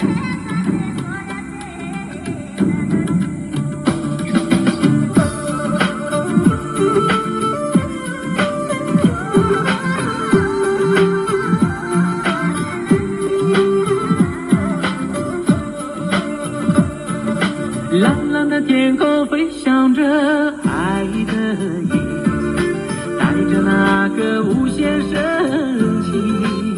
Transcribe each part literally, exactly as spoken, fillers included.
蓝蓝的天空飞翔着爱的影，带着那个无限深情。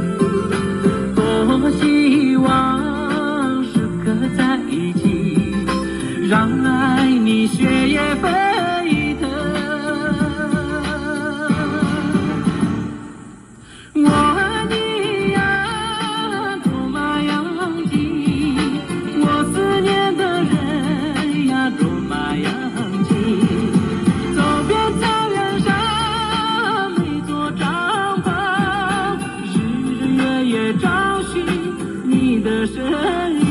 多希望时刻在一起，让爱你血液沸腾。我爱你呀，多么样近，我思念的人呀，多么样近。走遍草原上每座帐篷，日日夜夜找寻你的身影。